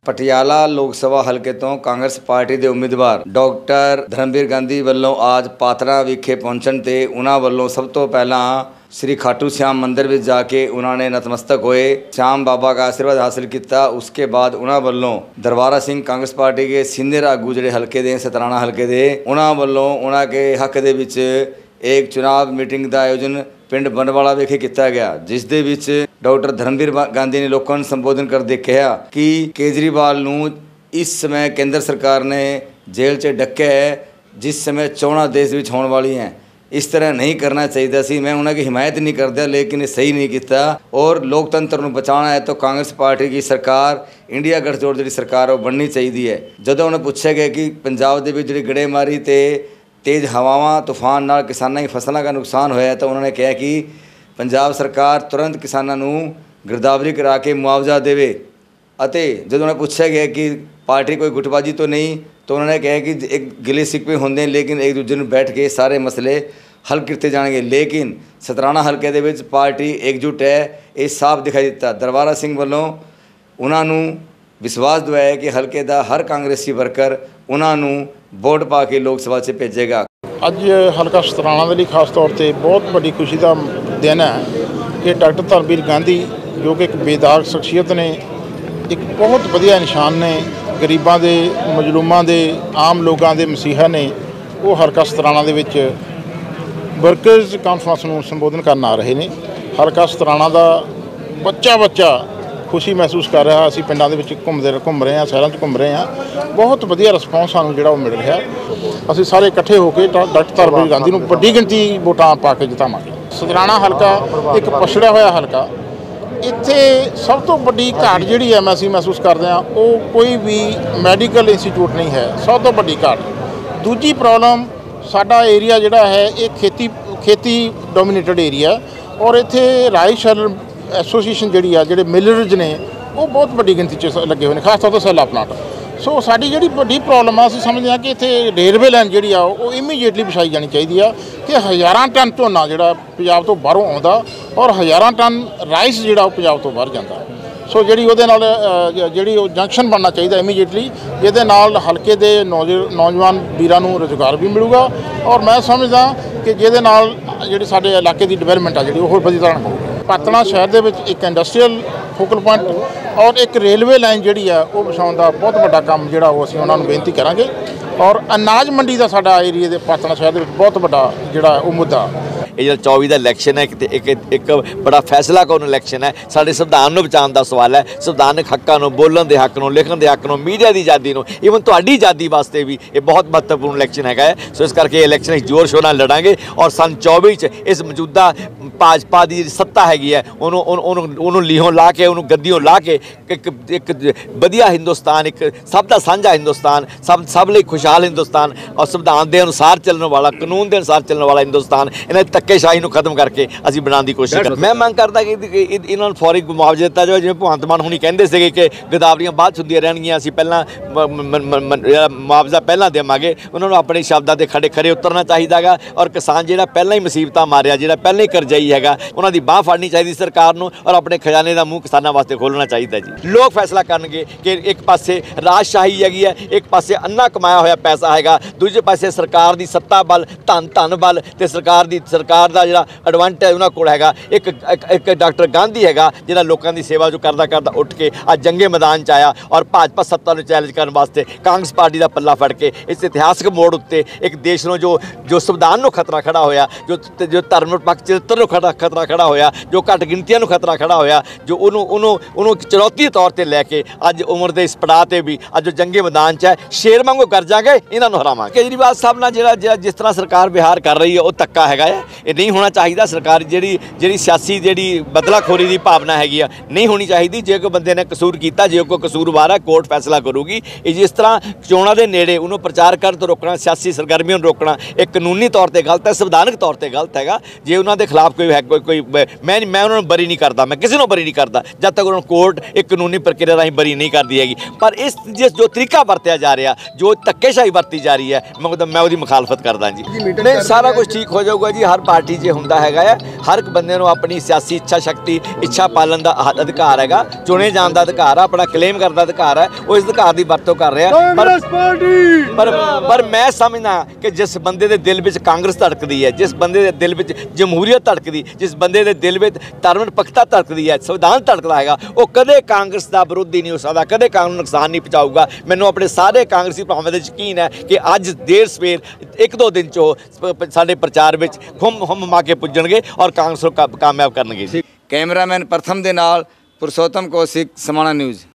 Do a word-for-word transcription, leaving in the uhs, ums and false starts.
पटियाला लोक सभा हल्के तो कांग्रेस पार्टी के उम्मीदवार डॉक्टर धर्मवीर गांधी वालों आज पात्रा विखे पहुंचण ते उन्हां वालों सब तो पहला श्री खाटू श्याम मंदिर में जाके उन्होंने नतमस्तक होए, श्याम बाबा का आशीर्वाद हासिल किया। उसके बाद उन्होंने वालों दरबारा सिंह कांग्रेस पार्टी के सीनियर आगू जिहड़े हल्के दे सतराणा हल्के दे उन्होंने वालों उन्हां के हक दे विच एक चुनाव मीटिंग का आयोजन पिंड बनवाला विखे किया गया, जिस दे विच डॉक्टर धर्मवीर गांधी ने लोगों को संबोधन करते कहा कि केजरीवाल नूं इस समय केंद्र सरकार ने जेल च डक्या है, जिस समय चोणां देश विच होने वाली हैं। इस तरह नहीं करना चाहिए सी। मैं उन्होंने हिमायत नहीं करता, लेकिन सही नहीं किया। और लोकतंत्र को बचाना है तो कांग्रेस पार्टी की सरकार इंडिया गठजोड़ जी सरकार वो बननी चाहिए है। जदों उन्हें पूछा गया कि पंजाब के जी गड़ेमारी तो तेज़ हवावां तूफान नाल किसानों की फसलों का नुकसान होया, तो उन्होंने कहा कि पंजाब सरकार तुरंत किसानों को गिरदावरी करा के मुआवजा देवे। अते जदों उन्हें पूछा गया कि पार्टी कोई गुटबाजी तो नहीं, तो उन्होंने कहा कि एक गिले सिक्वे होंगे, लेकिन एक दूसरे में बैठ के सारे मसले हल किए जाएंगे। लेकिन सतराणा हल्के दे विच पार्टी एकजुट है, ये साफ दिखाई दिता। दरबारा सिंह वालों उन्होंने विश्वास दिवाया कि हल्के का हर कांग्रेसी वर्कर उन्होंने वोट पा के लोक सभा से भेजेगा। अज हल्का सतराणा के लिए खास तौर पर बहुत बड़ी खुशी का दिन है कि डॉक्टर धर्मवीर गांधी जो कि एक बेदाग शख्सियत ने, एक बहुत वधिया इंसान ने, गरीबों के मजलूमां के आम लोगों के मसीहा ने, वो हल्का सतराणा दे विच वर्कर्स कॉन्फ्रेंस में संबोधन करन आ रहे हैं। हल्का सतराणा का बच्चा बच्चा खुशी महसूस कर रहा। असीं पिंडां दे विच घुमदे घुम रहे हैं, शहरों च घुम रहे हैं, बहुत वधिया रिस्पॉन्स सानूं जिहड़ा मिल रहा। असीं सारे इकट्ठे होकर डॉक्टर धर्मवीर गांधी नूं वड्डी गिणती वोटां पा के जितावांगे। सतराणा हल्का एक पछड़िया होया हल्का, इत्थे सब तो वड्डी घाट जिहड़ी है मैं असीं महसूस करदे हां वो कोई भी मैडिकल इंस्टीट्यूट नहीं है, सब तो वड्डी घाट। दूजी प्रॉब्लम साडा एरिया जिहड़ा है ये खेती खेती डोमीनेटेड एरिया, और इत्थे राइस एसोसीएशन जी है, जोड़े मिलरज ने वो बहुत बड़ी गिनती च लगे हुए हैं, खास तौर पर सैला प्लांट। सो साड़ी जी बड़ी प्रॉब्लम है, असं समझते हैं कि इतने रेलवे लाइन जी वो इमीजिएटली बिछाई जानी चाहिए है कि हज़ारां टन झोना जो पंजाब तो बाहरों आता और हज़ारां टन राइस जो पंजाब तो बाहर जाता। सो जी वो जी जंक्शन बनना चाहिए इमीजिएटली, जिहदे नाल हल्के दे नौजवान वीरां नूं रोजगार भी मिलूगा, और मैं समझदा कि जिहदे नाल जिहड़ी साडे इलाके की डिवेलपमेंट आ जी होर वधिया तरह होगी। पातना शहर दे विच एक इंडस्ट्रीयल फोकल पॉइंट और एक रेलवे लाइन जी है वो बिछाउण दा बहुत बड़ा काम जिहड़ा वो असीं उन्हां नूं बेनती करांगे। और अनाज मंडी का साडा एरिए दे पातना शहर दे विच बहुत बड़ा जिहड़ा वो मुद्दा। ये जो चौबी का इलैक्शन है एक, एक, एक बड़ा फैसला कौन इलैक्शन है, साढ़े संविधान को बचाने का सवाल है। संविधानक हकों को, बोलने के हक को, लिखण के हक को, मीडिया की आज़ादी को, ईवन तुहाडी आज़ादी वास्ते भी ये बहुत महत्वपूर्ण इलैक्शन है। सो इस करके इलैक्शन जोर शोर नाल लड़ांगे और सन चौबी च इस मौजूदा भाजपा की सत्ता हैगी है उन्होंने लीहों ला के, उन्होंने गद्दियों ला के एक एक वधिया हिंदुस्तान, एक सब का साझा हिंदुस्तान, सब सब लिए खुशहाल हिंदुस्तान और संविधान के अनुसार चलने वाला, कानून के अनुसार चलने वाला हिंदुस्तान, इन्हें धक्केशाही खत्म करके असीं बनाने की कोशिश कर। मैं मंग करता कि इन्होंने फौरी मुआवजा दिता जाए, जिवें भगवंत मान हुणी कहंदे सीगे कि गिरदावरियां बाद हुंदियां रहणगीਆਂ, असीं पहलां मुआवजा पहलां देवांगे। उन्होंने अपने शब्दां ते खड़े खड़े उतरना चाहिएगा, और किसान जिहड़ा पहलां ही मुसीबतां मारिया, जिहड़ा पहलां ही करजाई हैगा, उन्हां दी बांह फड़नी चाहिए सरकार नूं, और अपने खजाने का मूँह किसानां वास्ते खोलना चाहिए जी। लोग फैसला करनगे कि एक पासे राजशाही हैगी है, एक पासे अन्ना कमाया होया पैसा हैगा, दूजे पासे सरकार की सत्ता बल, धन धन बल ते सरकार की सरकार का जिहड़ा एडवांटेज उन्हां कोल हैगा। एक एक डॉक्टर गांधी हैगा जिहड़ा लोकां दी सेवा जो करदा करदा उठ के अज जंगे मैदान च आया, और भाजपा सत्ता नूं चैलेंज करने वास्ते कांग्रेस पार्टी का पल्ला फड़ के इस इतिहासक मोड़ उत्ते एक देश नूं जो जो संविधान नूं खतरा खड़ा होया, जो जो धर्म निरपक्ष चरित्र नूं खतरा खतरा खड़ा होया, जो घट गिनतियां नूं खतरा खड़ा होया, जो उन्हों उन्हों उन्हों चुनौती तौर पर लैके अज उम्र के इस पड़ाव से भी अज जंगे मैदान च है, शेर वांगू गरजांगे, इन्हां नूं हरावांगे। केजरीवाल साहब नाल जिहड़ा जिस तरह सरकार व्यवहार कर रही है वो धक्का हैगा है, ये नहीं होना चाहिए। सरकार जिहड़ी जिहड़ी सियासी जिहड़ी बदलाखोरी की भावना हैगी नहीं होनी चाहिए। जे कोई बंदे ने कसूर किया, जे कोई कसूरवार है, कोर्ट फैसला करूगी। जिस तरह चोणों के नेड़े उन्होंने प्रचार कर तो रोकना, सियासी सरगर्मियों रोकना एक कानूनी तौर पर गलत है, संविधानक तौर पर गलत है। जे उन्होंने खिलाफ कोई है कोई कोई मैं मैं उन्होंने बरी नहीं करता, मैं किसी को बरी नहीं करता जब तक उन्होंने कोर्ट एक कानूनी प्रक्रिया राही बरी नहीं कर दी हैगी। पर इस जिस जो तरीका वरत्या जा रहा, जो धक्केशाही वरती जा रही है, मैं मैं उसकी मुखालफत करदा जी। नहीं, सारा कुछ ठीक हो जाऊगा जी। हर ਪਾਰਟੀ 'ਚ ਹੁੰਦਾ ਹੈਗਾ ਆ, ਹਰ ਇੱਕ ਬੰਦੇ ਨੂੰ ਆਪਣੀ ਸਿਆਸੀ ਇੱਛਾ ਸ਼ਕਤੀ ਇੱਛਾ ਪਾਲਣ ਦਾ ਹ- ਅਧਿਕਾਰ ਹੈਗਾ, ਚੁਣੇ ਜਾਣ ਦਾ ਅਧਿਕਾਰ ਆ, ਆਪਣਾ ਕਲੇਮ ਕਰਨ ਦਾ ਅਧਿਕਾਰ ਹੈ, ਉਹ ਇਸ ਅਧਿਕਾਰ ਦੀ ਵਰਤੋਂ ਕਰ ਰਿਹਾ। ਪਰ ਪਰ ਪਰ ਮੈਂ ਸਮਝਦਾ ਕਿ ਜਿਸ ਬੰਦੇ ਦੇ ਦਿਲ ਵਿੱਚ ਕਾਂਗਰਸ ਧੜਕਦੀ ਹੈ, ਜਿਸ ਬੰਦੇ ਦੇ ਦਿਲ ਵਿੱਚ ਜਮਹੂਰੀਅਤ ਧੜਕਦੀ, ਜਿਸ ਬੰਦੇ ਦੇ ਦਿਲ ਵਿੱਚ ਧਰਮ ਨਿਰਪੱਖਤਾ ਧੜਕਦੀ ਹੈ, ਸੰਵਿਧਾਨ ਧੜਕਦਾ ਹੈਗਾ, ਉਹ ਕਦੇ ਕਾਂਗਰਸ ਦਾ ਵਿਰੋਧੀ ਨਹੀਂ ਹੋ ਸਕਦਾ, ਕਦੇ ਕਾਂਗਰਸ ਨੂੰ ਨੁਕਸਾਨ ਨਹੀਂ ਪਹੁੰਚਾਊਗਾ। ਮੈਨੂੰ ਆਪਣੇ ਸਾਰੇ ਕਾਂਗਰਸੀ ਭਰਾਵਾਂ 'ਤੇ ਯਕੀਨ ਹੈ ਕਿ ਅੱਜ ਦੇਰ ਸਵੇਰ ਇੱਕ ਦੋ ਦਿਨ 'ਚ ਉਹ ਸਾਡੇ ਪ੍ਰਚਾਰ ਵਿੱਚ ਹੁਮ ਹੁਮ ਮਾ ਕੇ ਪੁੱਜਣਗੇ ਔਰ ਕਾਂਗਰਸ ਨੂੰ ਕਾ- ਕਾਮਯਾਬ ਕਰਨਗੇ। ਕੈਮਰਾਮੈਨ ਪ੍ਰਥਮ ਦੇ ਨਾਲ ਪੁਰਸ਼ੋਤਮ ਕੌਸ਼ਿਕ, ਸਮਾਣਾ ਨਿਊਜ਼।